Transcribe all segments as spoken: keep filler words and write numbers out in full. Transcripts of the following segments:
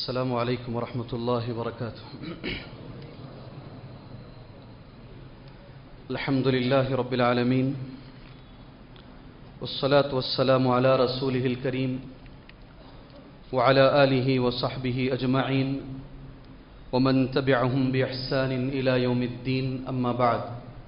السلام عليكم ورحمة الله وبركاته. الحمد لله رب العالمين، والصلاة والسلام على رسوله الكريم وعلى آله وصحبه أجمعين ومن تبعهم بإحسان إلى يوم الدين. أما بعد،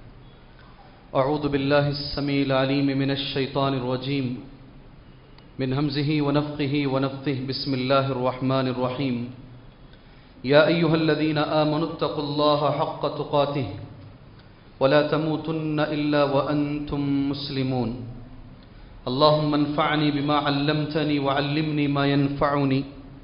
أعوذ بالله السميع العليم من الشيطان الرجيم من همزه ونفخه ونفثه. بسم الله الرحمن الرحيم. يا أيها الذين آمنوا اتقوا الله حق تقاته ولا تموتن إلا وأنتم مسلمون. اللهم انفعني بما علمتني وعلمني ما ينفعني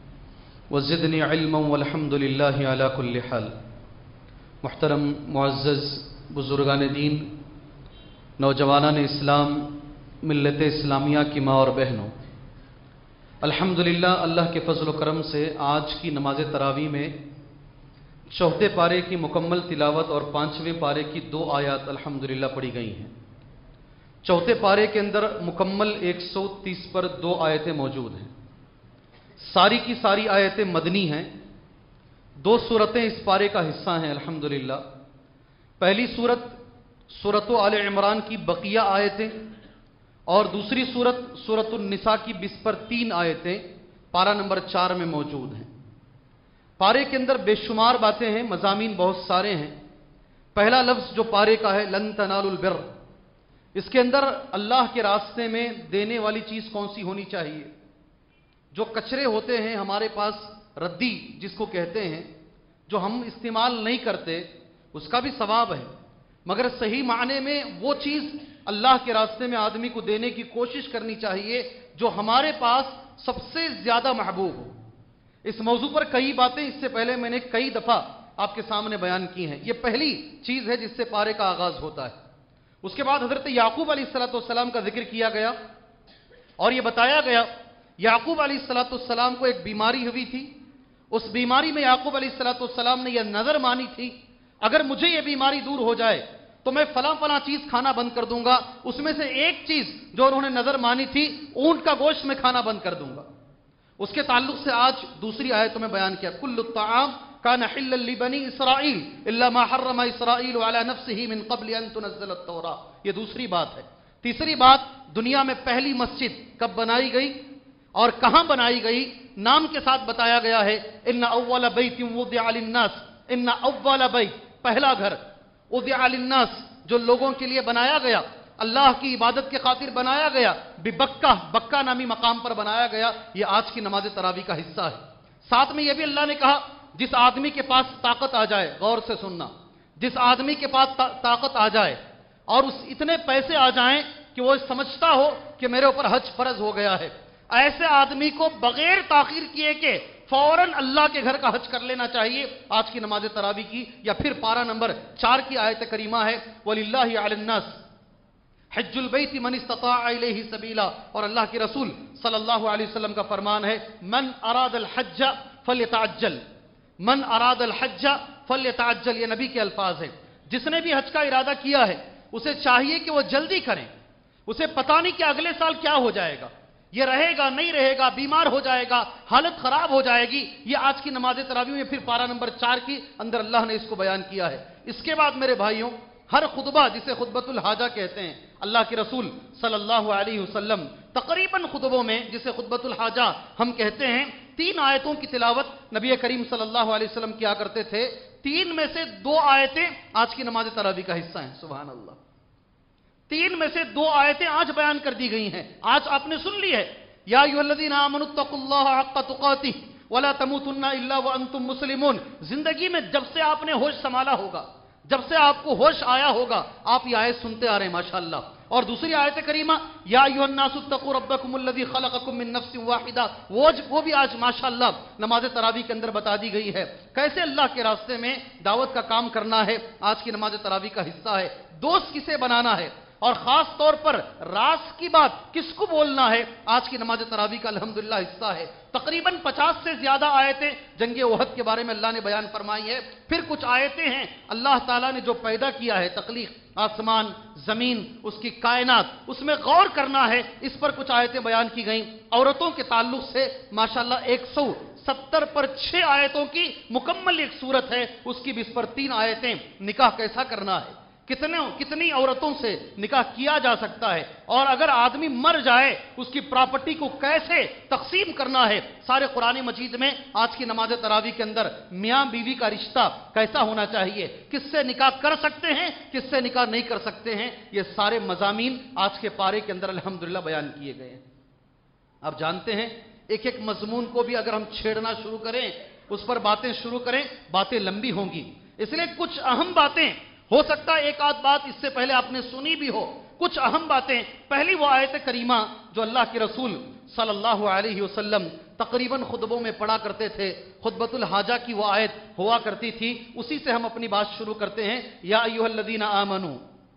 وزدني علما والحمد لله على كل حال. محترم معزز بزرگان دین، نوجوانان اسلام، ملت اسلامیہ کی ماں اور بہنوں، الحمدللہ اللہ کے فضل و کرم سے آج کی نماز تراویح میں چوتھے پارے کی مکمل تلاوت اور پانچویں پارے کی دو آیات الحمدللہ پڑھی گئی ہیں. چوتھے پارے کے اندر مکمل ایک سو تیس پر دو آیتیں موجود ہیں. ساری کی ساری آیتیں مدنی ہیں. دو سورتیں اس پارے کا حصہ ہیں الحمدللہ. پہلی سورت سورۃ آل عمران کی بقیہ آیتیں اور دوسری سورت سورۃ النساء کی بیس پر تین آیتیں پارہ نمبر چار میں موجود ہیں. پارے کے اندر بے شمار باتیں ہیں، مضامین بہت سارے ہیں. پہلا لفظ جو پارے کا ہے لن تنالوا البر، اس کے اندر اللہ کے راستے میں دینے والی چیز کون سی ہونی چاہیے؟ جو کچرے ہوتے ہیں ہمارے پاس، ردی جس کو کہتے ہیں، جو ہم استعمال نہیں کرتے، اس کا بھی ثواب ہے، مگر صحیح معنی میں وہ چیز اللہ کے راستے میں آدمی کو دینے کی کوشش کرنی چاہیے جو ہمارے پاس سب سے زیادہ محبوب ہو. اس موضوع پر کئی باتیں اس سے پہلے میں نے کئی دفعہ آپ کے سامنے بیان کی ہیں. یہ پہلی چیز ہے جس سے پارے کا آغاز ہوتا ہے. اس کے بعد حضرت یعقوب علیہ الصلوۃ والسلام کا ذکر کیا گیا اور یہ بتایا گیا یعقوب علیہ الصلوۃ والسلام کو ایک بیماری ہوئی تھی. اس بیماری میں یعقوب علیہ الصلوۃ والسلام نے یہ نظر مانی تھی، اگر مجھے یہ بیماری دور ہو جائے تو میں فلاں فلاں چیز کھانا بند کر دوں گا. اس میں سے ایک چیز جو انہوں نے نظر مانی تھی، اونٹ کا گوشت میں کھانا بند کر دوں گا. اس کے تعلق سے آج دوسری آیت میں بیان کیا، کل الطعام کان حلا لبنی اسرائیل الا ما حرم اسرائیل علی نفسه من قبل ان تنزل التوراۃ. یہ دوسری بات ہے. تیسری بات، دنیا میں پہلی مسجد کب بنائی گئی اور کہاں بنائی گئی، نام کے ساتھ بتایا گیا ہے. ان اول بیت وضع للناس، ان اول بیت، پہلا گھر، وضع للناس، جو لوگوں کے لیے بنایا گیا، اللہ کی عبادت کے خاطر بنایا گیا، ببکہ، بکہ نامی مقام پر بنایا گیا. یہ آج کی نماز تراویح کا حصہ ہے. ساتھ میں یہ بھی اللہ نے کہا جس آدمی کے پاس طاقت آ جائے، غور سے سننا، جس آدمی کے پاس طاقت آ جائے اور اس اتنے پیسے آ جائیں کہ وہ سمجھتا ہو کہ میرے اوپر حج فرض ہو گیا ہے، ایسے آدمی کو بغیر تاخیر کیے کہ فوراً اللہ کے گھر کا حج کر لینا چاہیے. آج کی نماز تراویح کی یا پھر پارہ نمبر چار کی آیت کریمہ ہے، وَلِلَّهِ عَلَى النَّاسِ حج البیت من استطاع الیہ سبیلا. اور اللہ کے رسول صلی اللہ علیہ وسلم کا فرمان ہے، من اراد الحج فلیتعجل، من اراد الحج فلیتعجل. یہ نبی کے الفاظ ہیں. جس نے بھی حج کا ارادہ کیا ہے اسے چاہیے کہ وہ جلدی کریں. اسے پتہ نہیں کہ اگلے سال کیا ہو جائے گا، یہ رہے گا نہیں رہے گا، بیمار ہو جائے گا، حالت خراب ہو جائے گی. یہ آج کی نماز تراویح میں پھر پارہ نمبر چار کی اندر اللہ نے اس کو بیان کیا ہے. اس کے بعد میرے بھائیوں، ہر خطبہ جسے خطبۃ الحاجہ کہتے ہیں، اللہ کے رسول صلی اللہ علیہ وسلم تقریباً خطبوں میں جسے خطبۃ الحاجہ ہم کہتے ہیں، تین آیتوں کی تلاوت نبی کریم صلی اللہ علیہ وسلم کیا کرتے تھے. تین میں سے دو آیتیں آج کی نماز تراویح کا حصہ ہیں. سبحان اللہ. تین میں سے دو آیتیں آج بیان کر دی گئی ہیں. آج آپ نے سن لی ہے، یا ایھا الذین آمنوا اتقوا اللہ حق تقاتہ ولا تموتن الا وانتم مسلمون. زندگی میں جب سے آپ نے ہوش سنبھالا ہوگا، جب سے آپ کو ہوش آیا ہوگا، آپ یہ آیت سنتے آ رہے ہیں ماشاءاللہ. اور دوسری آیت کریمہ، یا ایھا الناس اتقوا ربکم الذی خلقکم من نفس واحدہ، وہ وہ بھی آج ماشاءاللہ نماز تراویح کے اندر بتا دی گئی ہے. کیسے اللہ کے راستے میں دعوت کا کام کرنا ہے، آج کی نماز تراویح کا حصہ ہے. دوست کسے بنانا ہے اور خاص طور پر راز کی بات کس کو بولنا ہے، آج کی نماز تراویح کا الحمدللہ حصہ ہے. تقریباً پچاس سے زیادہ آیتیں جنگ احد کے بارے میں اللہ نے بیان فرمائی ہے. پھر کچھ آیتیں ہیں اللہ تعالیٰ نے جو پیدا کیا ہے، تخلیق، آسمان، زمین، اس کی کائنات، اس میں غور کرنا ہے. اس پر کچھ آیتیں بیان کی گئیں. عورتوں کے تعلق سے ماشاءاللہ ایک سو सत्तर पर छह आयतों की मुकम्मल एक सूरत है, उसकी भी इस पर तीन आयतें। निकाह कैसा करना है, कितने कितनी औरतों से निकाह किया जा सकता है, और अगर आदमी मर जाए उसकी प्रॉपर्टी को कैसे तकसीम करना है, सारे कुरान मजीद में आज की नमाज तरावी के अंदर मियां बीवी का रिश्ता कैसा होना चाहिए, किससे निकाह कर सकते हैं, किससे निकाह नहीं कर सकते हैं, ये सारे मजामीन आज के पारे के अंदर अल्हम्दुलिल्लाह बयान किए गए हैं। आप जानते हैं एक एक मजमून को भी अगर हम छेड़ना शुरू करें, उस पर बातें शुरू करें, बातें लंबी होंगी। इसलिए कुछ अहम बातें, हो सकता है एक आध बात इससे पहले आपने सुनी भी हो, कुछ अहम बातें। पहली वो आयत करीमा जो अल्लाह के रसूल सल्लल्लाहु अलैहि वसल्लम तकरीबन खुतबों में पढ़ा करते थे, खुतबतुल हाजा की वो आयत हुआ करती थी, उसी से हम अपनी बात शुरू करते हैं। या अय्युहल्लज़ीना आमनू,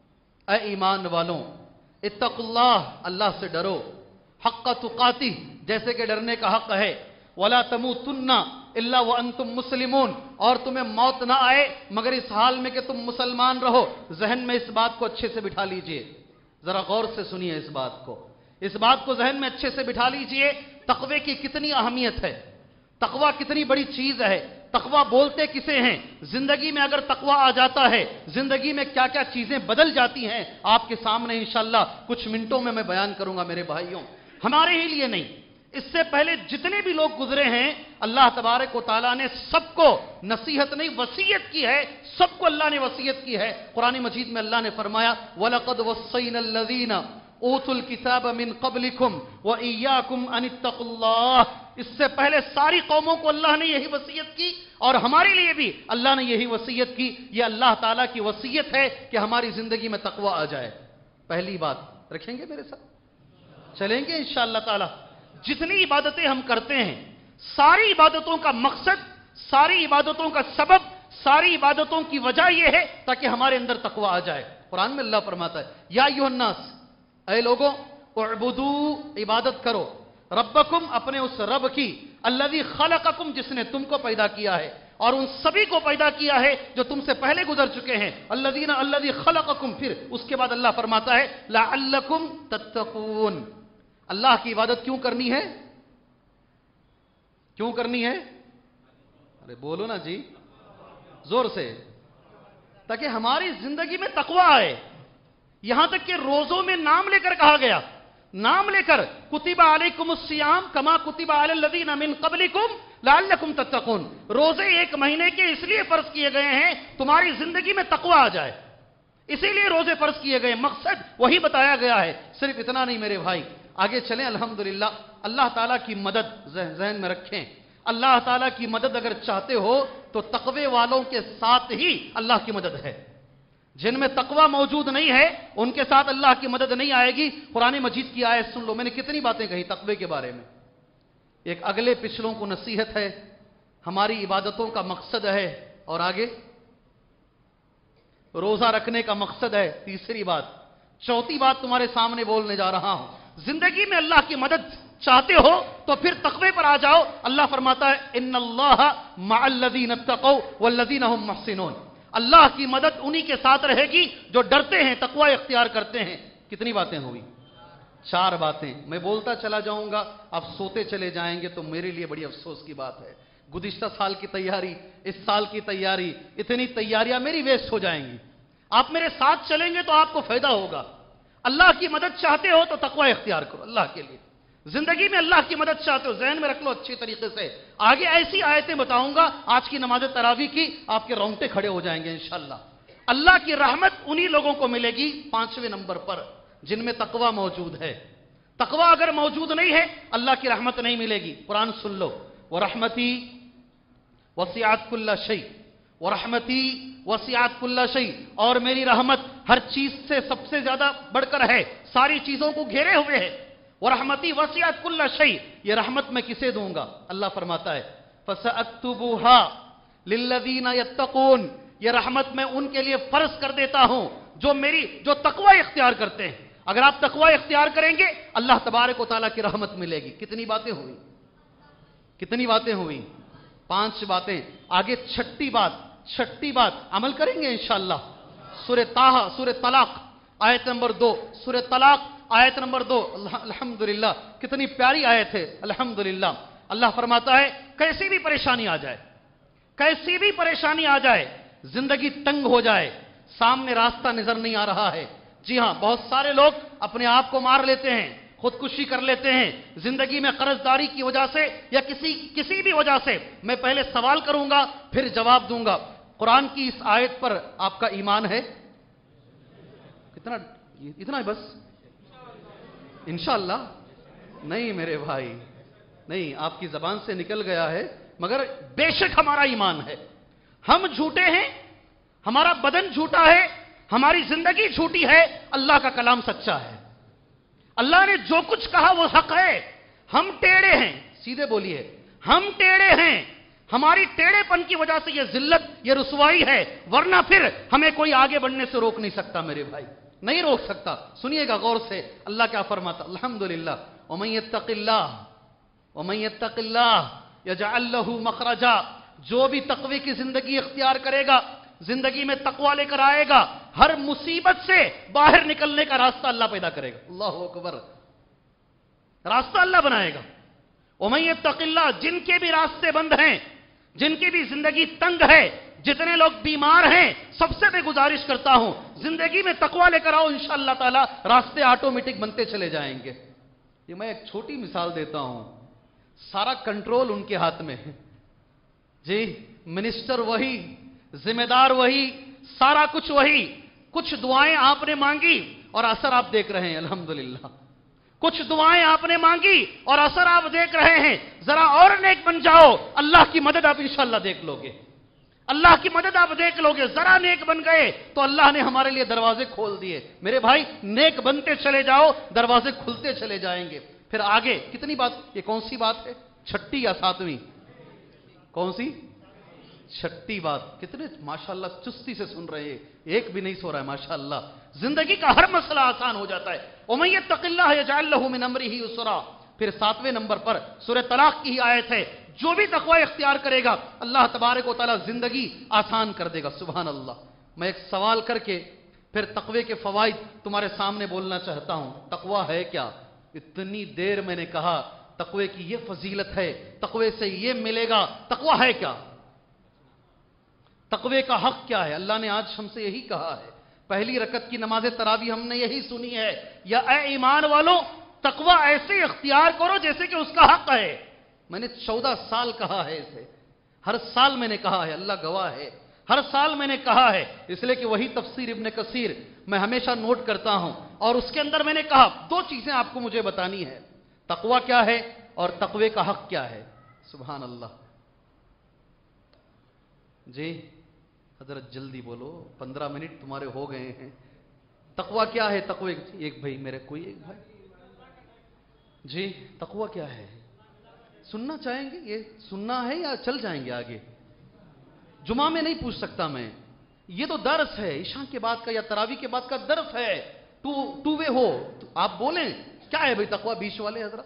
ऐ ईमान वालों, इत्तकुल्लाह, अल्लाह से डरो, हक्का तुकातिह, जैसे कि डरने का हक है, वला तमूतुन्ना इल्ला व अंतुम मुस्लिमून, और तुम्हें मौत ना आए मगर इस हाल में कि तुम मुसलमान रहो। जहन में इस बात को अच्छे से बिठा लीजिए, जरा गौर से सुनिए इस बात को, इस बात को जहन में अच्छे से बिठा लीजिए। तकवे की कितनी अहमियत है, तकवा कितनी बड़ी चीज है। तकवा बोलते किसे हैं, जिंदगी में अगर तकवा आ जाता है, जिंदगी में क्या क्या चीजें बदल जाती हैं, आपके सामने इंशाअल्लाह कुछ मिनटों में मैं बयान करूंगा मेरे भाइयों। हमारे ही लिए नहीं, इससे पहले जितने भी लोग गुजरे हैं, अल्लाह तबारक व तआला ने सबको नसीहत नहीं वसीयत की है, सबको अल्लाह ने वसीयत की है। कुरान मजीद में अल्लाह ने फरमाया, वलक़द वस्सैनल लज़ीना ऊतुल किताब मिन क़ब्लिकुम व इय्याकुम अनित्तक़ुल्लाह। इससे पहले सारी कौमों को अल्लाह ने यही वसीयत की, और हमारे लिए भी अल्लाह ने यही वसीयत की। यह अल्लाह ताला की वसीयत है कि हमारी जिंदगी में तक़वा आ जाए। पहली बात रखेंगे मेरे साथ, चलेंगे इंशाअल्लाह ताला। जितनी इबादतें हम करते हैं, सारी इबादतों का मकसद, सारी इबादतों का सबब, सारी इबादतों की वजह यह है ताकि हमारे अंदर तकवा आ जाए। कुरान में अल्लाह फरमाता है, या अय्युहन्नास, ऐ लोगों, उअबुदू, इबादत करो, रब्बकुम, अपने उस रब की, अल्लज़ी खलक़कुम, जिसने तुमको पैदा किया है और उन सभी को पैदा किया है जो तुमसे पहले गुजर चुके हैं। अल्लज़ीना अल्लज़ी खलक़कुम, फिर उसके बाद अल्लाह फरमाता है लअल्लकुम तत्तकून। अल्लाह की इबादत क्यों करनी है, क्यों करनी है? अरे बोलो ना जी, जोर से, ताकि हमारी जिंदगी में तकवा आए। यहां तक कि रोजों में नाम लेकर कहा गया, नाम लेकर, कुतिबा अलैकुमुस सियाम कमा कुतिबा अलल लज़ीना मिन क़ब्लिकुम लअल्लकुम तत्तकून। रोजे एक महीने के इसलिए फर्ज किए गए हैं तुम्हारी जिंदगी में तकवा आ जाए, इसीलिए रोजे फर्ज किए गए, मकसद वही बताया गया है। सिर्फ इतना नहीं मेरे भाई, आगे चलें। अल्हम्दुलिल्लाह, अल्लाह ताला की मदद जहन में रखें। अल्लाह ताला की मदद अगर चाहते हो तो तकवे वालों के साथ ही अल्लाह की मदद है। जिनमें तकवा मौजूद नहीं है उनके साथ अल्लाह की मदद नहीं आएगी। कुरान मजीद की आयत सुन लो, मैंने कितनी बातें कही तकवे के बारे में। एक अगले पिछलों को नसीहत है, हमारी इबादतों का मकसद है, और आगे रोजा रखने का मकसद है, तीसरी बात। चौथी बात तुम्हारे सामने बोलने जा रहा हूं, जिंदगी में अल्लाह की मदद चाहते हो तो फिर तकवे पर आ जाओ। अल्लाह फरमाता है, इन्नल्लाह मअल्लज़ीना तक़ौ वल्लज़ीना हुम मुहसिनून। अल्लाह की मदद उन्हीं के साथ रहेगी जो डरते हैं, तकवा इख्तियार करते हैं। कितनी बातें हुई? चार बातें। मैं बोलता चला जाऊंगा, आप सोते चले जाएंगे तो मेरे लिए बड़ी अफसोस की बात है। गुज़िश्ता साल की तैयारी, इस साल की तैयारी, इतनी तैयारियां मेरी वेस्ट हो जाएंगी। आप मेरे साथ चलेंगे तो आपको फायदा होगा। अल्लाह की मदद चाहते हो तो तकवा इख्तियार करो अल्लाह के लिए। जिंदगी में अल्लाह की मदद चाहते हो, जहन में रख लो अच्छी तरीके से। आगे ऐसी आयतें बताऊंगा आज की नमाज तरावी की, आपके रोंगटे खड़े हो जाएंगे इंशाअल्लाह। अल्लाह की रहमत उन्हीं लोगों को मिलेगी पांचवें नंबर पर जिनमें तकवा मौजूद है। तकवा अगर मौजूद नहीं है अल्लाह की रहमत नहीं मिलेगी। कुरान सुन लो, व रहमती वसिअत कुल्ला शै, व रहमती वसिअत कुल्ला शै, और मेरी रहमत हर चीज से सबसे ज्यादा बढ़कर है, सारी चीजों को घेरे हुए है। व रहमती वसिअत कुल्ला शै, ये रहमत मैं किसे दूंगा? अल्लाह फरमाता है फसअक्तुबुहा लिल्लज़ीना यत्तकून, ये रहमत मैं उनके लिए फर्ज कर देता हूं जो मेरी जो तकवा इख्तियार करते हैं। अगर आप तकवा इख्तियार करेंगे अल्लाह तबारक व तआला की रहमत मिलेगी। कितनी बातें हुई, कितनी बातें हुई? पांच बातें। आगे छठी बात, छठी बात अमल करेंगे इंशाअल्लाह। सूरह ताहा, सूरह तलाक आयत नंबर दो, सूरह तलाक आयत नंबर दो। अल्हम्दुलिल्लाह, कितनी प्यारी आयत है। अल्हम्दुलिल्लाह, اللہ فرماتا ہے کیسی بھی پریشانی آ جائے، کیسی بھی پریشانی آ جائے، زندگی تنگ ہو جائے، سامنے راستہ نظر نہیں آ رہا ہے، جی ہاں بہت سارے لوگ اپنے آپ کو مار لیتے ہیں، خودکشی کر لیتے ہیں زندگی میں قرض داری کی وجہ سے یا کسی کسی بھی وجہ سے۔ میں پہلے سوال کروں گا پھر جواب دوں گا، قرآن کی اس آیت پر آپ کا ایمان ہے؟ کتنا؟ اتنا ہے بس؟ انشاءاللہ نہیں میرے بھائی، نہیں، آپ کی زبان سے نکل گیا ہے، مگر بے شک ہمارا ایمان ہے۔ ہم جھوٹے ہیں، ہمارا بدن جھوٹا ہے، ہماری زندگی جھوٹی ہے، اللہ کا کلام سچا ہے، اللہ نے جو کچھ کہا وہ حق ہے۔ ہم ٹیڑے ہیں، سیدھے بولیے، ہم ٹیڑے ہیں، ہماری ٹیڑے پن کی وجہ سے یہ ذلت، یہ رسوائی ہے، ورنہ پھر ہمیں کوئی آگے بڑھنے سے روک نہیں سکتا میرے بھائی، نہیں روک سکتا۔ سنیے گا غور سے، اللہ کیا فرماتا، الحمدللہ، وَمَن يَتَّقِ اللَّهَ وَمَن يَتَّقِ اللَّهَ يَجْعَل لَّهُ مَخْرَجًا، جو بھی تقوی کی زندگی اختیار کرے گا، زندگی میں تقوی لے کر آئے گا، ہر مصیبت سے باہر نکلنے کا راستہ اللہ پیدا کرے گا۔ اللہ اکبر، راستہ اللہ بنائے گا۔ وَمَن يَتَّقِ اللَّهَ، جن کے بھی راستے بند ہیں، جن کی بھی زندگی تنگ ہے، جتنے لوگ بیمار ہیں، سب سے میں گزارش کرتا ہوں زندگی میں تقوی لے کر آؤ، انشاءاللہ تعالی راستے آٹومیٹک بنتے چلے جائیں گے۔ یہ میں ایک چھوٹی مثال دیتا ہوں، سارا کنٹرول ان کے ہاتھ میں ہے جی، منسٹر وہی، ذمہ دار وہی، سارا کچھ وہی، کچھ دعائیں آپ نے مانگی اور اثر آپ دیکھ رہے ہیں الحمدللہ، کچھ دعائیں آپ نے مانگی اور اثر آپ دیکھ رہے ہیں، ذرا اور نیک بن جاؤ، اللہ کی مدد آپ انشاءاللہ دیکھ لو گے، اللہ کی مدد آپ دیکھ لو گے، ذرا نیک بن گئے تو اللہ نے ہمارے لیے دروازے کھول دیے۔ میرے بھائی نیک بنتے چلے جاؤ، دروازے کھلتے چلے جائیں گے۔ پھر آگے کتنی بات، یہ کون سی بات ہے، چھٹی یا ساتویں؟ کون سی؟ چھٹی بات۔ کتنے ماشاءاللہ چستی سے سن رہے ہیں، ایک بھی نہیں سو رہا ہے ماشاءاللہ۔ زندگی کا ہر مسئلہ آسان ہو جاتا ہے۔ وَمَن يَتَّقِ اللَّهَ يَجْعَل لَّهُ مِنْ أَمْرِهِ يُسْرًا۔ پھر ساتویں نمبر پر سورہ طلاق کی ہی آیت ہے، جو بھی تقوی اختیار کرے گا اللہ تبارک و تعالی زندگی آسان کر دے گا۔ سبحان اللہ۔ میں ایک سوال کر کے پھر تقوی کے فوائد تمہارے سامنے بولنا چاہتا ہوں۔ تقوی ہے کیا؟ اتنی دیر میں نے کہا تقوی کی یہ فضیلت ہے، تقوی سے یہ ملے گا، تقوی ہے کیا؟ تقوی کا حق کیا ہے؟ اللہ نے آج ہم سے یہی کہا ہے، پہلی رکعت کی نماز تراویح ہم نے یہی سنی ہے، یا اے ایمان والو تقوی ایسے اختیار کرو جیسے کہ اس کا حق ہے۔ میں نے چودہ سال کہا ہے اسے، ہر سال میں نے کہا ہے، اللہ گواہ ہے، ہر سال میں نے کہا ہے، اس لیے کہ وہی تفسیر ابن کثیر میں ہمیشہ نوٹ کرتا ہوں، اور اس کے اندر میں نے کہا دو چیزیں آپ کو مجھے بتانی ہے، تقوی کیا ہے اور تقوی کا حق کیا ہے۔ سبحان اللہ۔ جی حضرت جلدی بولو، پندرہ منٹ تمہارے ہو گئے ہیں۔ تقوی کیا ہے؟ تقوی ایک بھائی، میرے کوئی ایک بھائی، جی تقوی کیا ہے؟ سننا چاہیں گے؟ یہ سننا ہے یا چل جائیں گے آگے؟ جمعہ میں نہیں پوچھ سکتا میں، یہ تو درس ہے، عشاء کے بعد کا یا تراویح کے بعد کا درس ہے، ٹو ٹو وے ہو تو آپ بولیں کیا ہے بھائی تقوی؟ بیچ والے حضرت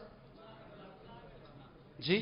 جی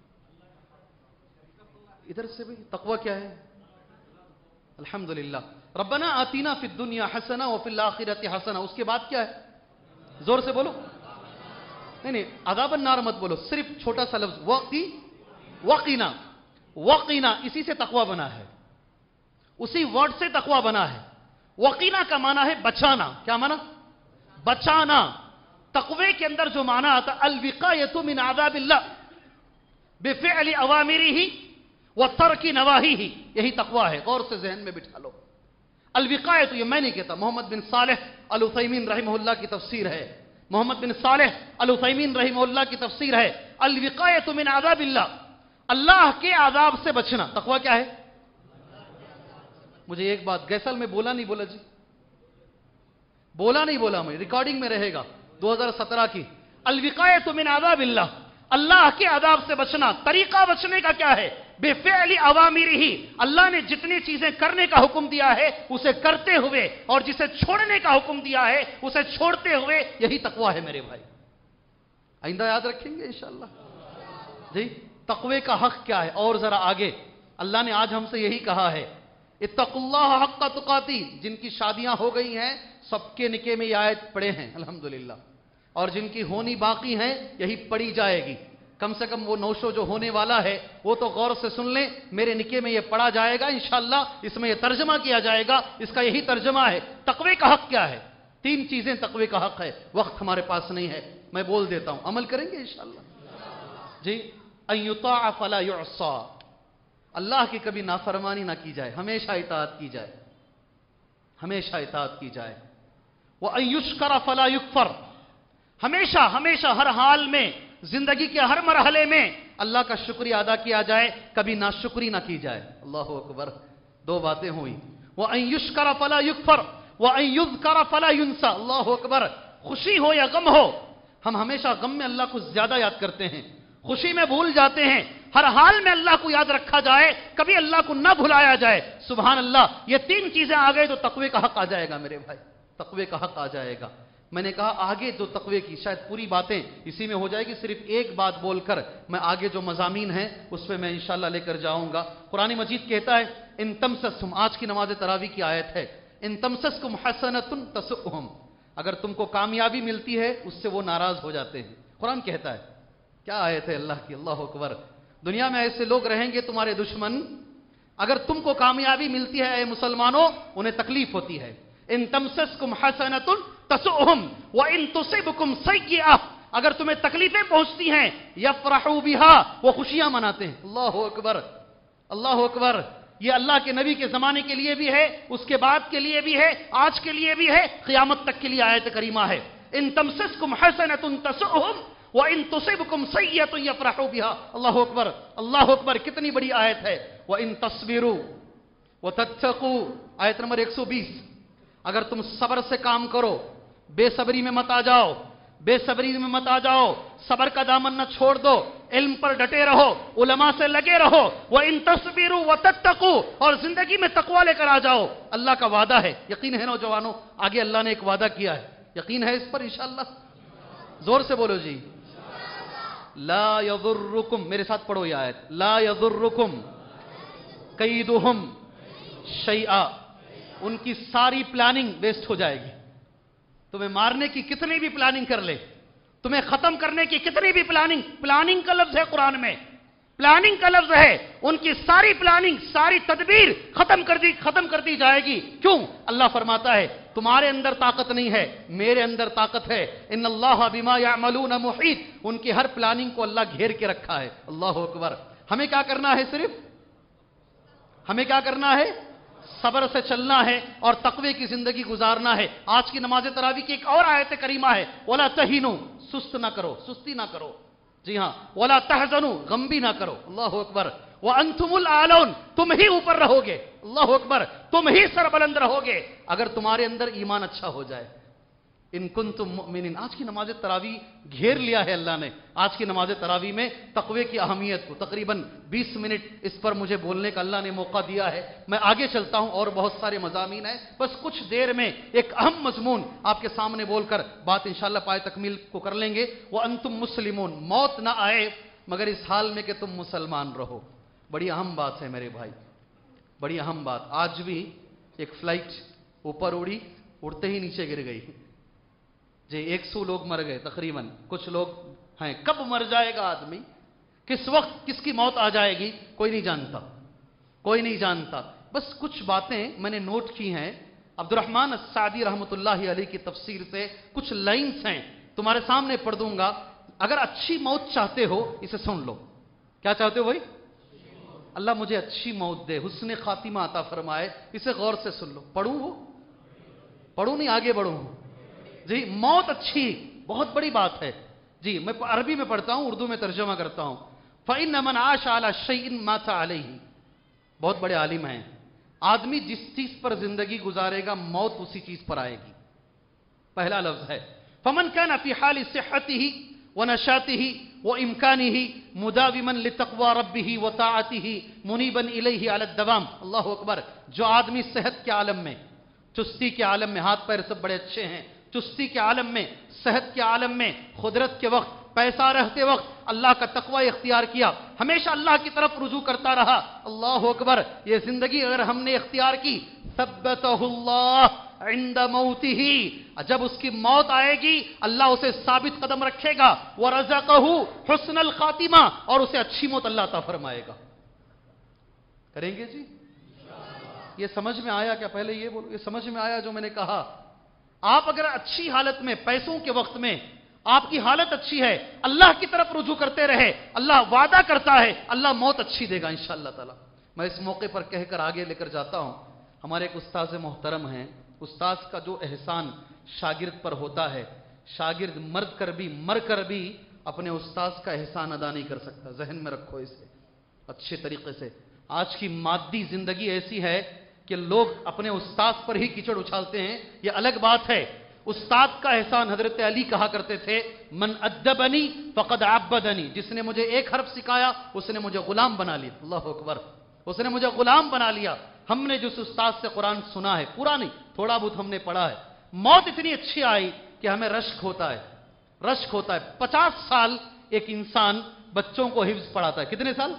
ادھر سے بھی تقوی کیا ہے؟ الحمدللہ ربنا آتینا فی الدنیا حسنہ وفی الآخرۃ حسنہ، اس کے بعد کیا ہے؟ زور سے بولو، نہیں نہیں عذاب النار مت بولو، صرف چھوٹا سا لفظ وقی، وقینا، وقینا اسی سے تقوی بنا ہے، اسی ورڈ سے تقوی بنا ہے۔ وقینا کا معنی ہے بچانا، کیا معنی؟ بچانا۔ تقوی کے اندر جو معنی آتا الوقایۃ من عذاب اللہ بفعل اوامرہ وترک نواہیہ، یہی تقوی ہے، غور سے ذہن میں بٹھا لو۔ الوقایۃ، یہ میں نہیں کہتا، محمد بن صالح العثیمین رحمہ اللہ کی تفسیر ہے، محمد بن صالح العثیمین رحمہ اللہ کی تفسیر ہے، الوقایۃ من عذاب اللہ، اللہ کے عذاب سے بچنا۔ تقوی کیا ہے؟ مجھے ایک بات، گیسل میں بولا نہیں بولا جی، بولا نہیں بولا، میں ریکارڈنگ میں رہے گا، دو ہزار سترہ کی۔ الوقایۃ من عذاب اللہ، اللہ کے عذاب سے بچنا۔ طریقہ بچنے کا کیا ہے؟ بفعل اوامرہ، اللہ نے جتنی چیزیں کرنے کا حکم دیا ہے اسے کرتے ہوئے، اور جسے چھوڑنے کا حکم دیا ہے اسے چھوڑتے ہوئے، یہی تقوی ہے میرے بھائی۔ آئندہ یاد رکھیں گے انشاءاللہ جی۔ تقوی کا حق کیا ہے؟ اور ذرا آگے اللہ نے آج ہم سے یہی کہا ہے، اتقوا اللہ حق تقاتی، جن کی شادیاں ہو گئی ہیں سب کے نکاح میں یہ آیت پڑھے ہیں الحمدللہ، اور جن کی ہونی باقی ہیں یہی پڑھی جائے گی۔ کم سے کم وہ نوشو جو ہونے والا ہے وہ تو غور سے سن لیں، میرے نکے میں یہ پڑھا جائے گا انشاءاللہ، اس میں یہ ترجمہ کیا جائے گا، اس کا یہی ترجمہ ہے تقوی کا حق کیا ہے۔ تین چیزیں تقوی کا حق ہے، وقت ہمارے پاس نہیں ہے، میں بول دیتا ہوں، عمل کریں گے انشاءاللہ جی۔ ان یطاع فلا یعصى، اللہ کی کبھی نافرمانی نہ کی جائے، ہمیشہ اطاعت کی جائے، ہمیشہ اطاعت کی جائے۔ وان یشکر فلا یکفر، ہمیشہ ہمیشہ ہر حال میں زندگی کے ہر مرحلے میں اللہ کا شکریہ ادا کیا جائے، کبھی ناشکری نہ کی جائے۔ اللہ اکبر، دو باتیں ہوئی۔ وان یشکر فلا یکفر وان یذکر فلا ینسى، اللہ اکبر۔ خوشی ہو یا غم ہو، ہم ہمیشہ غم میں اللہ کو زیادہ یاد کرتے ہیں، خوشی میں بھول جاتے ہیں۔ ہر حال میں اللہ کو یاد رکھا جائے، کبھی اللہ کو نہ بھلایا جائے۔ سبحان اللہ، یہ تین چیزیں آ گئے تو تقوی کا حق آ جائے گا میرے بھائی، تقوی کا حق آ جائے گا۔ میں نے کہا آگے جو تقوی کی شاید پوری باتیں اسی میں ہو جائے گی، صرف ایک بات بول کر میں آگے جو مضامین ہیں اس پہ میں انشاءاللہ لے کر جاؤں گا۔ قرآن مجید کہتا ہے ان تمسسکم، آج کی نماز تراویح کی آیت ہے، ان تمسسکم حسنۃ تسؤہم، اگر تم کو کامیابی ملتی ہے اس سے وہ ناراض ہو جاتے ہیں۔ قرآن کہتا ہے، کیا آیت ہے اللہ کی، اللہ اکبر۔ دنیا میں ایسے لوگ رہیں گے تمہارے دشمن، اگر تم کو کامیابی ملتی ہے اے مسلمانوں انہیں تکلیف ہوتی ہے۔ ان تمسسکم حسنۃ تسؤہم وان تصبکم سیئۃ، اگر تمہیں تکلیفیں پہنچتی ہیں یفرحوا بہا، وہ خوشیاں مناتے ہیں۔ اللہ اکبر، اللہ اکبر۔ یہ اللہ کے نبی کے زمانے کے لیے بھی ہے، اس کے بعد کے لیے بھی ہے، آج کے لیے بھی ہے، قیامت تک کے لیے آیت کریمہ ہے۔ ان تمسسکم حسنۃ تسؤہم وَإِن تُصِبْكُمْ سَيِّئَةٌ يَفْرَحُوا بِهَا، اللہ اکبر، اللہ اکبر، کتنی بڑی آیت ہے۔ وَإِن تَصْبِرُوا وَتَتَّقُوا، آیت نمبر ایک سو بیس، اگر تم صبر سے کام کرو، بے صبری میں مت آ جاؤ، بے صبری میں مت آ جاؤ، صبر کا دامن نہ چھوڑ دو، علم پر ڈٹے رہو، علماء سے لگے رہو۔ وَإِن تَصْبِرُوا وَتَتَّقُوا، اور زندگی میں تقوی لے کر آ جاؤ، اللہ کا وعدہ ہے، یقین ہے نوجوانوں، آگے اللہ نے ایک وعدہ کیا ہے، یقین ہے اس پر انشاءاللہ؟ زور سے بولو جی۔ لا یضرکم، میرے ساتھ پڑھو یہ آیت، لا یضرکم کیدہم شیئا، ان کی ساری پلاننگ ویسٹ ہو جائے گی۔ تمہیں مارنے کی کتنی بھی پلاننگ کر لے، تمہیں ختم کرنے کی کتنی بھی پلاننگ، پلاننگ کا لفظ ہے قرآن میں، پلاننگ کا لفظ ہے، ان کی ساری پلاننگ، ساری تدبیر ختم کر دی ختم کر دی جائے گی۔ کیوں؟ اللہ فرماتا ہے تمہارے اندر طاقت نہیں ہے، میرے اندر طاقت ہے۔ ان اللہ بما یعملون محیط، ان کی ہر پلاننگ کو اللہ گھیر کے رکھا ہے۔ اللہ اکبر۔ ہمیں کیا کرنا ہے؟ صرف ہمیں کیا کرنا ہے؟ صبر سے چلنا ہے اور تقوی کی زندگی گزارنا ہے۔ آج کی نماز تراویح کی ایک اور آیت کریمہ ہے، وَلَا تَهِنُوا، سست نہ کرو، سستی نہ کرو، جی ہاں، وَلَا تَحْزَنُوا، غم بھی نہ کرو، اللہ اکبر، وَأَنْتُمُ الْأَعْلَوْنَ، تم ہی اوپر رہو گے، اللہ اکبر، تم ہی سربلند رہو گے اگر تمہارے اندر ایمان اچھا ہو جائے۔ ان کنتم مؤمنین، آج کی نماز تراویح گھیر لیا ہے اللہ نے، آج کی نماز تراویح میں تقوی کی اہمیت کو، تقریباً بیس منٹ اس پر مجھے بولنے کا اللہ نے موقع دیا ہے۔ میں آگے چلتا ہوں، اور بہت سارے مضامین ہیں، بس کچھ دیر میں ایک اہم مضمون آپ کے سامنے بول کر بات انشاءاللہ پائے تکمیل کو کر لیں گے۔ وَأَنْتُمْ مُسْلِمُونَ، موت نہ آئے مگر اس حال میں کہ تم مسلمان رہو۔ بڑی اہم بات ہے میرے بھائی، بڑی اہم بات۔ آج بھی ایک فلائٹ اوپر اڑی، اڑتے ہی نیچے گر گئی جی، ایک سو لوگ مر گئے تقریباً، کچھ لوگ ہیں۔ کب مر جائے گا آدمی، کس وقت کس کی موت آ جائے گی، کوئی نہیں جانتا، کوئی نہیں جانتا۔ بس کچھ باتیں میں نے نوٹ کی ہیں، عبد الرحمن السعدی رحمۃ اللہ علیہ کی تفسیر سے کچھ لائنز ہیں، تمہارے سامنے پڑھ دوں گا۔ اگر اچھی موت چاہتے ہو اسے سن لو۔ کیا چاہتے ہو بھائی؟ اللہ مجھے اچھی موت دے، حسن خاتمہ عطا فرمائے، اسے غور سے سن لو۔ پڑھوں وہ پڑھوں نہیں آگے بڑھوں جی؟ موت اچھی بہت بڑی بات ہے جی، میں عربی میں پڑھتا ہوں، اردو میں ترجمہ کرتا ہوں۔ فَإِنَّ مَنْ عَاشَ عَلَى شَيْءٍ مَاتَ عَلَيْهِ، بہت بڑے عالم ہیں، آدمی جس چیز پر زندگی گزارے گا موت اسی چیز پر آئے گی۔ پہلا لفظ ہے فَمَنْ كَانَ فِي حَالِ صِحَّتِهِ وَنَشَاطِهِ وَإِمْكَانِهِ مُدَاوِمًا لِتَقْوَى رَبِّهِ وَطَاعَتِهِ مُنِيبًا إِلَيْهِ عَلَى الدَّوَامِ، اللہ اکبر۔ جو آدمی صحت کے عالم میں، چستی کے عالم میں، ہاتھ پیر سب بڑے اچھے ہیں، چستی کے عالم میں، صحت کے عالم میں، قدرت کے وقت، پیسہ رہتے وقت اللہ کا تقوی اختیار کیا، ہمیشہ اللہ کی طرف رجوع کرتا رہا، اللہ اکبر، یہ زندگی اگر ہم نے اختیار کی ثبتہ اللہ، عند موتہ، جب اس کی موت آئے گی اللہ اسے ثابت قدم رکھے گا، ورزقہ حسن الخاتمہ، اور اسے اچھی موت اللہ عطا فرمائے گا۔ کریں گے جی؟ یہ سمجھ میں آیا کیا؟ پہلے یہ بولو، یہ سمجھ میں آیا جو میں نے کہا؟ آپ اگر اچھی حالت میں، پیسوں کے وقت میں آپ کی حالت اچھی ہے، اللہ کی طرف رجوع کرتے رہے، اللہ وعدہ کرتا ہے اللہ موت اچھی دے گا انشاءاللہ تعالی۔ میں اس موقع پر کہہ کر آگے لے کر جاتا ہوں، ہمارے ایک استاذ محترم ہیں، استاذ کا جو احسان شاگرد پر ہوتا ہے، شاگرد مر کر بھی مر کر بھی اپنے استاذ کا احسان ادا نہیں کر سکتا، ذہن میں رکھو اسے اچھے طریقے سے۔ آج کی مادی زندگی ایسی ہے کہ لوگ اپنے استاذ پر ہی کیچڑ اچھالتے ہیں، یہ الگ بات ہے۔ استاد کا احسان، حضرت علی کہا کرتے تھے من ادبنی فقد عبدنی، جس نے مجھے ایک حرف سکھایا اس نے مجھے غلام بنا لیا۔ اللہ اکبر، اس نے مجھے غلام بنا لیا۔ ہم نے جس استاد سے قرآن سنا ہے، پورا نہیں تھوڑا بہت ہم نے پڑھا ہے، موت اتنی اچھی آئی کہ ہمیں رشک ہوتا ہے، رشک ہوتا ہے۔ پچاس سال ایک انسان بچوں کو حفظ پڑھاتا ہے، کتنے سال؟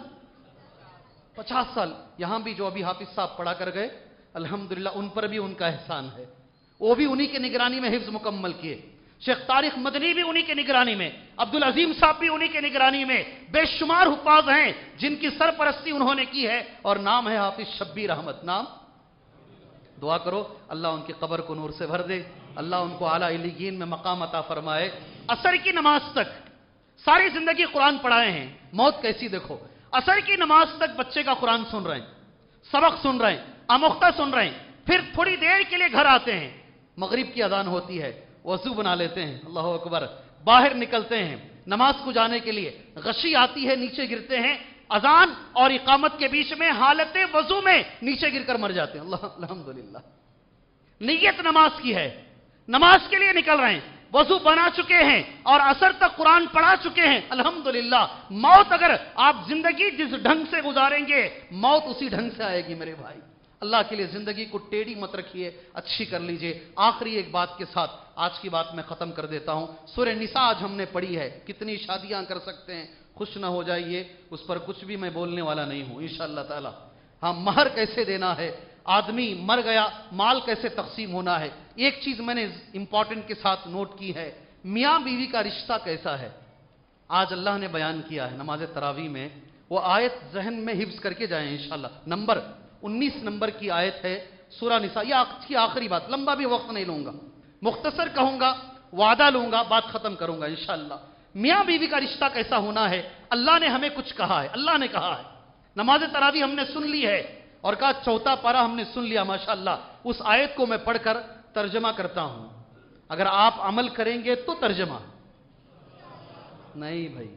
پچاس سال۔ یہاں بھی جو ابھی حافظ صاحب پڑھا کر گئے الحمدللہ ان پر بھی ان کا احسان ہے، وہ بھی انہی کے نگرانی میں حفظ مکمل کیے۔ شیخ طارق مدنی بھی انہی کے نگرانی میں، عبدالعظیم صاحب بھی انہی کے نگرانی میں، بے شمار حفاظ ہیں جن کی سرپرستی انہوں نے کی ہے، اور نام ہے حافظ شبیر احمد۔ نام دعا کرو اللہ ان کی قبر کو نور سے بھر دے، اللہ ان کو اعلیٰ علیین میں مقام عطا فرمائے۔ عصر کی نماز تک ساری زندگی قرآن پڑھائے ہیں، موت کیسی دیکھو، عصر کی نماز تک بچے کا قرآن سن رہے ہیں، سبق سن رہے ہیں، آموختہ سن رہے ہیں، پھر تھوڑی دیر کے لیے گھر آتے ہیں، مغرب کی اذان ہوتی ہے، وضو بنا لیتے ہیں، اللہ اکبر، باہر نکلتے ہیں نماز کو جانے کے لیے، غشی آتی ہے نیچے گرتے ہیں، اذان اور اقامت کے بیچ میں حالت وضو میں نیچے گر کر مر جاتے ہیں۔ اللہ الحمدللہ، نیت نماز کی ہے، نماز کے لیے نکل رہے ہیں، وضو بنا چکے ہیں اور عصر تک قرآن پڑھا چکے ہیں، الحمدللہ۔ موت اگر آپ زندگی جس ڈھنگ سے گزاریں گے موت اسی ڈھنگ سے آئے گی میرے بھائی۔ اللہ کے لیے زندگی کو ٹیڑھی مت رکھیے، اچھی کر لیجئے۔ آخری ایک بات کے ساتھ آج کی بات میں ختم کر دیتا ہوں۔ سورہ نساء آج ہم نے پڑھی ہے، کتنی شادیاں کر سکتے ہیں، خوش نہ ہو جائیے، اس پر کچھ بھی میں بولنے والا نہیں ہوں انشاءاللہ تعالی۔ ہاں، مہر کیسے دینا ہے، آدمی مر گیا مال کیسے تقسیم ہونا ہے، ایک چیز میں نے امپورٹنٹ کے ساتھ نوٹ کی ہے، میاں بیوی کا رشتہ کیسا ہے۔ آج اللہ نے بیان کیا ہے نماز تراویح میں، وہ آیت ذہن میں حفظ کر کے جائیں انشاءاللہ۔ نمبر انیس نمبر کی آیت ہے سورہ نساء، یہ آج کی آخری بات، لمبا بھی وقت نہیں لوں گا، مختصر کہوں گا، وعدہ لوں گا، بات ختم کروں گا انشاءاللہ۔ میاں بیوی کا رشتہ کیسا ہونا ہے، اللہ نے ہمیں کچھ کہا ہے، اللہ نے کہا ہے۔ نماز تراویح ہم نے سن لی ہے اور کہا چوتھا پارہ ہم نے سن لیا ماشاءاللہ، اس آیت کو میں پڑھ کر ترجمہ کرتا ہوں، اگر آپ عمل کریں گے تو ترجمہ نہیں بھائی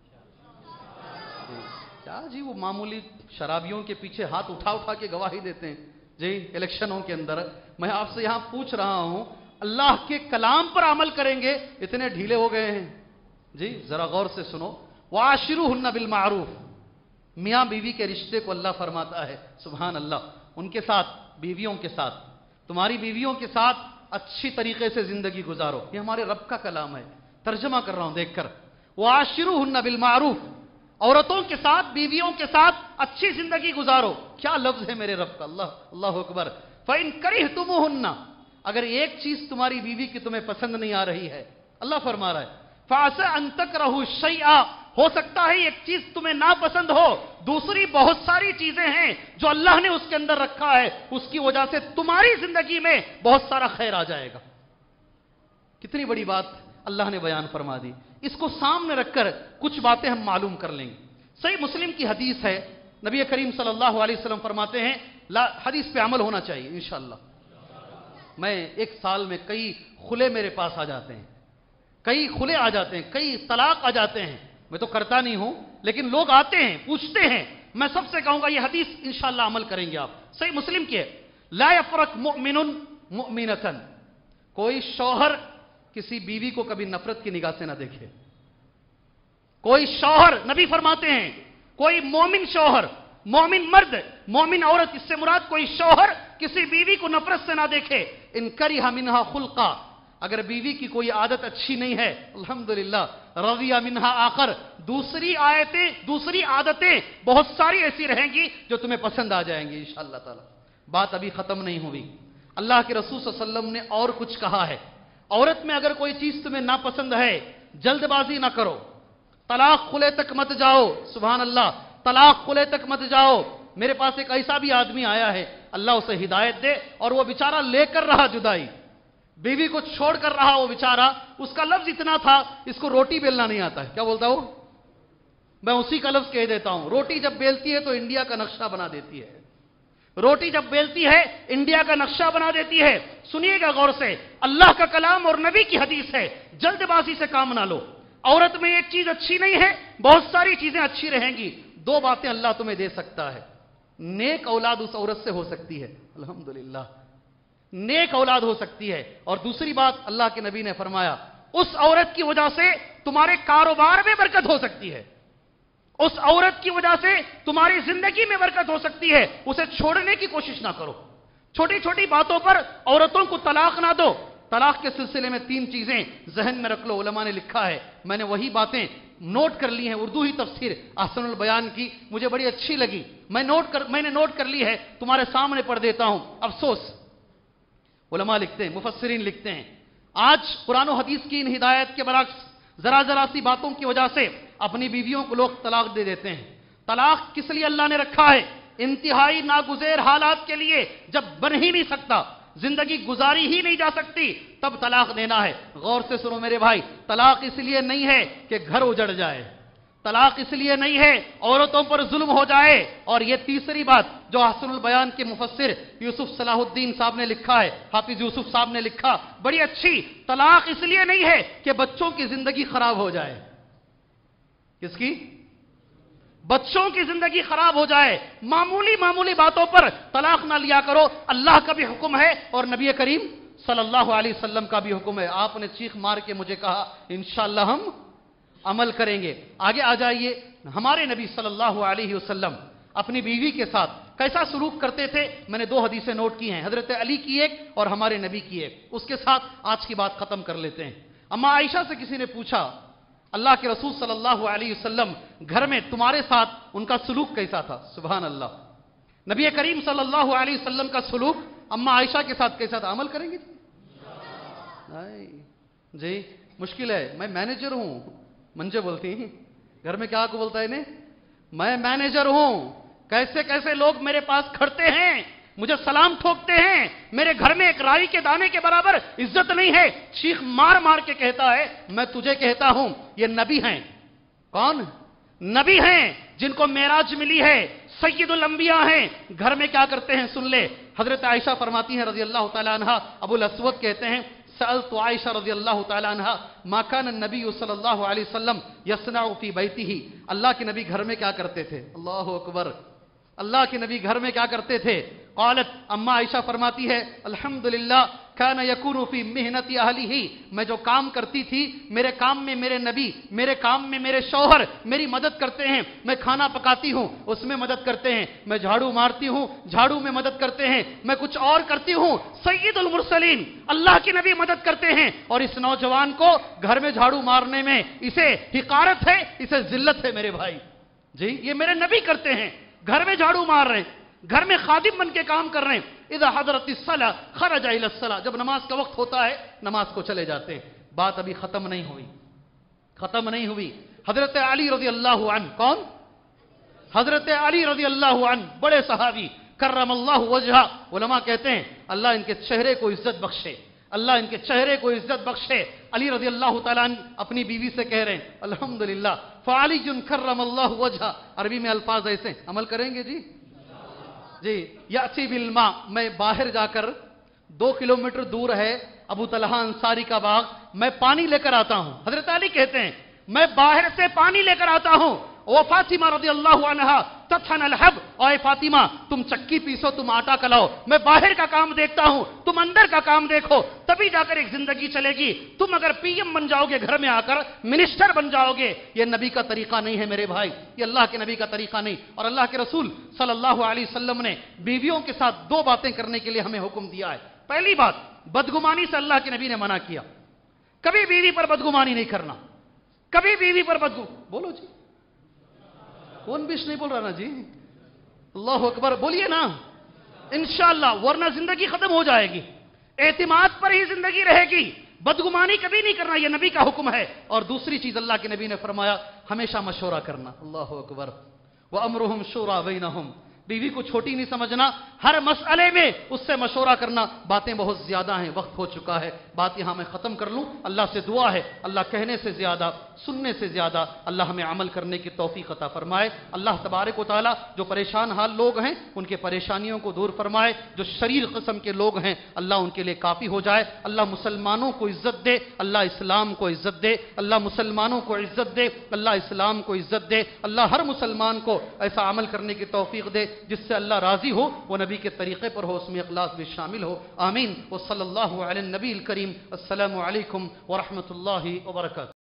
کیا جی، وہ معمولی شرابیوں کے پیچھے ہاتھ اٹھا اٹھا کے گواہی دیتے ہیں جی الیکشنوں کے اندر۔ میں آپ سے یہاں پوچھ رہا ہوں اللہ کے کلام پر عمل کریں گے، اتنے ڈھیلے ہو گئے ہیں جی، ذرا غور سے سنو۔ وَعَاشِرُوهُنَّ بِالْمَعْرُوفِ، میاں بیوی کے رشتے کو اللہ فرماتا ہے سبحان اللہ، ان کے ساتھ، بیویوں کے ساتھ، تمہاری بیویوں کے ساتھ اچھی طریقے سے زندگی گزارو، یہ ہمارے رب کا کلام ہے، ترجمہ کر رہا ہوں دیکھ کر۔ وَعَاشِرُوهُنَّ بِالْمَعْرُوفِ، عورتوں کے ساتھ، بیویوں کے ساتھ اچھی زندگی گزارو، کیا لفظ ہے میرے رب کا، اللہ اللہ اکبر۔ فَإِن كَرِهْتُمُوهُنَّ، اگر ایک چیز تمہاری بیوی کی تمہیں پسند نہیں آ رہی ہے، اللہ فرما رہا ہے فَعَسَىٰ أَن تَكْرَهُوا شَيْئًا، ہو سکتا ہے ایک چیز تمہیں ناپسند ہو، دوسری بہت ساری چیزیں ہیں جو اللہ نے اس کے اندر رکھا ہے، اس کی وجہ سے تمہاری زندگی میں بہت سارا خیر آ جائے گا۔ کتنی بڑی بات اللہ نے بیان فرما دی، اس کو سامنے رکھ کر کچھ باتیں ہم معلوم کر لیں گے۔ صحیح مسلم کی حدیث ہے، نبی کریم صلی اللہ علیہ وسلم فرماتے ہیں لا حدیث پہ عمل ہونا چاہیے انشاءاللہ۔ میں ایک سال میں کئی خلے میرے پاس آ جاتے ہیں، کئی خلے آ جاتے ہیں، کئی طلاق آ جاتے ہیں، میں تو کرتا نہیں ہوں لیکن لوگ آتے ہیں پوچھتے ہیں، میں سب سے کہوں گا یہ حدیث انشاءاللہ عمل کریں گے آپ۔ صحیح مسلم کی ہے، لا یفرق مؤمن مؤمنۃ، کوئی شوہر کسی بیوی کو کبھی نفرت کی نگاہ سے نہ دیکھے، کوئی شوہر، نبی فرماتے ہیں کوئی مومن شوہر، مومن مرد، مومن عورت، اس سے مراد کوئی شوہر کسی بیوی کو نفرت سے نہ دیکھے۔ ان کرہ منہا خلقا، اگر بیوی کی کوئی عادت اچھی نہیں ہے الحمدللہ، رضی منہا آخر، دوسری آیتیں، دوسری عادتیں بہت ساری ایسی رہیں گی جو تمہیں پسند آ جائیں گی انشاءاللہ تعالی۔ بات ابھی ختم نہیں ہوئی، اللہ کے رسول صلی اللہ علیہ وسلم نے اور کچھ کہا ہے. عورت میں اگر کوئی چیز تمہیں ناپسند ہے جلد بازی نہ کرو, طلاق خلے تک مت جاؤ. سبحان اللہ, طلاق خلے تک مت جاؤ. میرے پاس ایک ایسا بھی آدمی آیا ہے, اللہ اسے ہدایت دے, اور وہ بیچارہ لے کر رہا جدائی, بیوی کو چھوڑ کر رہا وہ بیچارہ. اس کا لفظ اتنا تھا, اس کو روٹی بیلنا نہیں آتا ہے. کیا بولتا ہوں میں, اسی کا لفظ کہہ دیتا ہوں, روٹی جب بیلتی ہے تو انڈیا کا نقشہ بنا دیتی ہے. روٹی جب بیلتی ہے انڈیا کا نقشہ بنا دیتی ہے. سنیے گا غور سے, اللہ کا کلام اور نبی کی حدیث ہے, جلد بازی سے کام نہ لو. عورت میں ایک چیز اچھی نہیں ہے, بہت ساری چیزیں اچھی رہیں گی. دو باتیں اللہ تمہیں دے سکتا ہے. نیک اولاد اس عورت سے ہو سکتی ہے, الحمدللہ نیک اولاد ہو سکتی ہے. اور دوسری بات, اللہ کے نبی نے فرمایا اس عورت کی وجہ سے تمہارے کاروبار میں برکت ہو سکتی ہے, اس عورت کی وجہ سے تمہاری زندگی میں برکت ہو سکتی ہے. اسے چھوڑنے کی کوشش نہ کرو. چھوٹی چھوٹی باتوں پر عورتوں کو طلاق نہ دو. طلاق کے سلسلے میں تین چیزیں ذہن میں رکھ لو, علماء نے لکھا ہے, میں نے وہی باتیں نوٹ کر لی ہیں. اردو ہی تفسیر احسن البیان کی مجھے بڑی اچھی لگی, میں نوٹ کر میں نے نوٹ کر لی ہے, تمہارے سامنے پڑھ دیتا ہوں. افسوس, علماء لکھتے ہیں, مفسرین لکھتے ہیں, آج قرآن و حدیث کی ان ہدایت کے برعکس ذرا ذرا سی باتوں کی وجہ سے اپنی بیویوں کو لوگ طلاق دے دیتے ہیں. طلاق کس لیے اللہ نے رکھا ہے؟ انتہائی ناگزیر حالات کے لیے, جب بن ہی نہیں سکتا, زندگی گزاری ہی نہیں جا سکتی, تب طلاق دینا ہے. غور سے سنو میرے بھائی, طلاق اس لیے نہیں ہے کہ گھر اجڑ جائے, طلاق اس لیے نہیں ہے عورتوں پر ظلم ہو جائے. اور یہ تیسری بات جو احسن البیان کے مفسر یوسف صلاح الدین صاحب نے لکھا ہے, حافظ یوسف صاحب نے لکھا, بڑی اچھی, طلاق اس لیے نہیں ہے کہ بچوں کی زندگی خراب ہو جائے. کس کی؟ بچوں کی زندگی خراب ہو جائے. معمولی معمولی باتوں پر طلاق نہ لیا کرو. اللہ کا بھی حکم ہے اور نبی کریم صلی اللہ علیہ وسلم کا بھی حکم ہے. آپ نے چیخ مار کے مجھے کہا انشاءاللہ ہم عمل کریں گے. آگے آ جائیے, ہمارے نبی صلی اللہ علیہ وسلم اپنی بیوی کے ساتھ کیسا سلوک کرتے تھے, میں نے دو حدیثیں نوٹ کی ہیں, حضرت علی کی ایک اور ہمارے نبی کی ایک. اس کے ساتھ آج کی بات ختم کر لیتے ہیں. اما عائشہ سے کسی نے پوچھا, اللہ کے رسول صلی اللہ علیہ وسلم گھر میں تمہارے ساتھ ان کا سلوک کیسا تھا؟ سبحان اللہ, نبی کریم صلی اللہ علیہ وسلم کا سلوک اما عائشہ کے ساتھ کیسا تھا؟ عمل کریں گے جی؟ مشکل ہے, میں مینیجر ہوں, منجے بولتی ہیں گھر میں, کیا کو بولتا ہے انہیں, میں مینیجر ہوں. کیسے کیسے لوگ میرے پاس کھڑتے ہیں, مجھے سلام ٹھوکتے ہیں, میرے گھر میں ایک رائی کے دانے کے برابر عزت نہیں ہے. چیخ مار مار کے کہتا ہے, میں تجھے کہتا ہوں یہ نبی ہیں. کون نبی ہیں؟ جن کو معراج ملی ہے, سید الانبیاء ہیں. گھر میں کیا کرتے ہیں سن لے. حضرت عائشہ فرماتی ہیں رضی اللہ تعالی عنہا, ابو الاسود کہتے ہیں سألت عائشہ رضی اللہ تعالی عنہا ما کان النبی صلی اللہ علیہ وسلم یصنع فی بیتہ, اللہ کے نبی گھر میں کیا کرتے تھے؟ اللہ اکبر, اللہ کے نبی گھر میں کیا کرتے تھے؟ قالت, اما عائشہ فرماتی ہے الحمدللہ کان یکون فی محنت اہلہ, میں جو کام کرتی تھی میرے کام میں میرے نبی, میرے کام میں میرے شوہر میری مدد کرتے ہیں. میں کھانا پکاتی ہوں اس میں مدد کرتے ہیں, میں جھاڑو مارتی ہوں جھاڑو میں مدد کرتے ہیں, میں کچھ اور کرتی ہوں سید المرسلین اللہ کے نبی مدد کرتے ہیں. اور اس نوجوان کو گھر میں جھاڑو مارنے میں اسے حقارت ہے, اسے ذلت ہے میرے بھائی جی. یہ میرے نبی کرتے ہیں, گھر میں جھاڑو مار رہے ہیں, گھر میں خادم بن کے کام کر رہے ہیں. اذا حضرت الصلاۃ خرج الى الصلاۃ, جب نماز کا وقت ہوتا ہے نماز کو چلے جاتے ہیں. بات ابھی ختم نہیں ہوئی, ختم نہیں ہوئی. حضرت علی رضی اللہ عنہ, کون؟ حضرت علی رضی اللہ عنہ, بڑے صحابی, کرم اللہ وجہہ. علماء کہتے ہیں اللہ ان کے چہرے کو عزت بخشے, اللہ ان کے چہرے کو عزت بخشے. علی رضی اللہ تعالیٰ عنہ اپنی بیوی سے کہہ رہے ہیں الحمدللہ فعلی کرم اللہ وجہہ. عربی میں الفاظ ایسے, عمل کریں گے جی جی. یاتی بالماء, میں باہر جا کر دو کلومیٹر دور ہے ابو طلحہ انصاری کا باغ, میں پانی لے کر آتا ہوں. حضرت علی کہتے ہیں میں باہر سے پانی لے کر آتا ہوں. وہ فاطمہ رضی اللہ عنہا تطحن الحب, اور فاطمہ تم چکی پیسو, تم آٹا کلاؤ, میں باہر کا کام دیکھتا ہوں, تم اندر کا کام دیکھو, تبھی جا کر ایک زندگی چلے گی. تم اگر پی ایم بن جاؤ گے گھر میں آ کر, منسٹر بن جاؤ گے, یہ نبی کا طریقہ نہیں ہے میرے بھائی, یہ اللہ کے نبی کا طریقہ نہیں. اور اللہ کے رسول صلی اللہ علیہ وسلم نے بیویوں کے ساتھ دو باتیں کرنے کے لیے ہمیں حکم دیا ہے. پہلی بات, بدگمانی سے اللہ کے نبی نے منع کیا, کبھی بیوی پر بدگمانی نہیں کرنا, کبھی بیوی پر بدگو بولو جی, کون بیش نہیں بول رہا نا جی, اللہ اکبر بولیے نا, انشاءاللہ، ورنہ زندگی ختم ہو جائے گی. اعتماد پر ہی زندگی رہے گی. بدگمانی کبھی نہیں کرنا، یہ نبی کا حکم ہے. اور دوسری چیز اللہ کے نبی نے فرمایا ہمیشہ مشورہ کرنا. اللہ اکبر. وَأَمْرُهُمْ شُورَى بَيْنَهُمْ. بیوی کو چھوٹی نہیں سمجھنا، ہر مسئلے میں اس سے مشورہ کرنا. باتیں بہت زیادہ ہیں، وقت ہو چکا ہے، بات یہاں میں ختم کر لوں. اللہ سے دعا ہے اللہ کہنے سے زیادہ، سننے سے زیادہ اللہ ہمیں عمل کرنے کی توفیق عطا فرمائے. اللہ تبارک و تعالی جو پریشان حال لوگ ہیں ان کے پریشانیوں کو دور فرمائے. جو شریر قسم کے لوگ ہیں اللہ ان کے لیے کافی ہو جائے. اللہ مسلمانوں کو عزت دے، اللہ اسلام کو عزت دے. اللہ مسلمانوں کو عزت دے، اللہ اسلام کو عزت دے. اللہ ہر مسلمان کو ایسا عمل کرنے کی توفیق دے جس سے اللہ راضی ہو، وہ نبی کے طریقے پر ہو، اس میں اخلاص بھی شامل ہو. آمین. وصلی اللہ علی النبی الکریم. السلام علیکم ورحمۃ اللہ وبرکاتہ.